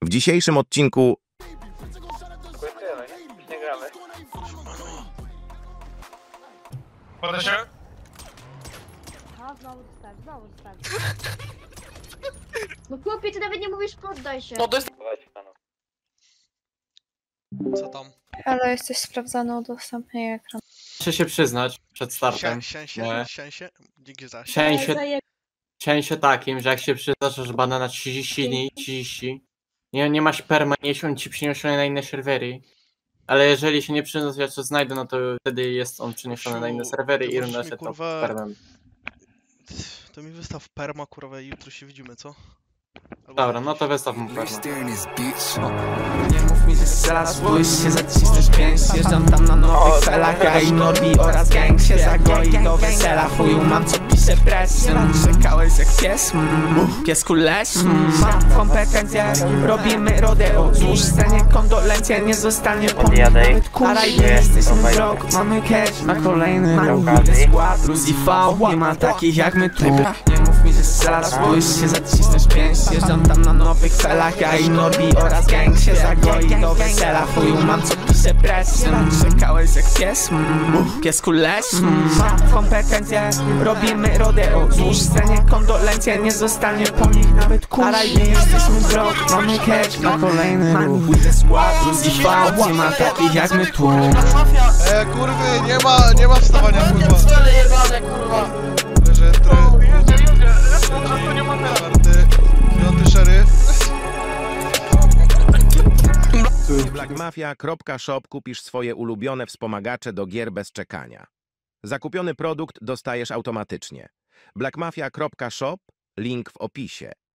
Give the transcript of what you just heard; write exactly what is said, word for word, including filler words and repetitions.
W dzisiejszym odcinku Nie gramy. Poda się? A, znowu dostałem, znowu dostałem. No chłopie, ty nawet nie mówisz poddaj się. No to jest... Co tam? Ale jesteś sprawdzany, udostępniaj ekran. Muszę się przyznać przed startem. Się się, Nie. się się, dzięki za Chciałem Ale się, zaje- chciałem się takim, że jak się przyznasz, że bana na trzydzieści dni, trzydzieści, nie, nie masz perma, nie on ci przyniesiony na inne serwery. Ale jeżeli się nie przyznasz, ja co znajdę, no to wtedy jest on przeniesiony na inne serwery Ty i możesz równa mi, się to kurwa, permem. To mi wystaw perma, kurwa, i jutro się widzimy, co? Albo Dobra, za no dziś. to wystaw mu perma. Nie mów mi, że strzela, spójrz się, zacisnąć pięć. Zjeżdżam tam na nowych felach, ja i Norbi oraz gang się zagoi do wesela. Chuju mam co pisze press. Czekałeś jak pies, mm, piesku leś, mm, mam kompetencje, robimy rodeo. Złóż scenie kondolencje, nie zostanie po mnie nawet kurwa. Nie jesteśmy wrog, mamy cash na kolejny rok. Skład, Luz i V, nie ma takich jak my tu. Nie mów mi, że strzela, spójrz się, zacisnąć pięć. Zjeżdżam tam na nowych felach, ja i Norbi oraz gang się zagoi do wesela. Chuju mam co pisze press. Czekałeś jak pies, mm, piesku leś, mm, mam kompetencje, robimy rodeo. Złóż scenie kondolencje, nie zostanie po nich nawet kurwa. Nie jesteśmy wrog, mamy cash na kolejny ruch. Skład, Luz i V, nie ma takich jak my tu. E, kurwy, nie ma, nie ma wstawania, kurwa. Cele jebane, kurwa. Leży, trochę. Jedzie, jedzie. To nie ma teraz. Czwarty, piąty szeryf. w blackmafia kropka shop kupisz swoje ulubione wspomagacze do gier bez czekania. Zakupiony produkt dostajesz automatycznie. blackmafia kropka shop, link w opisie.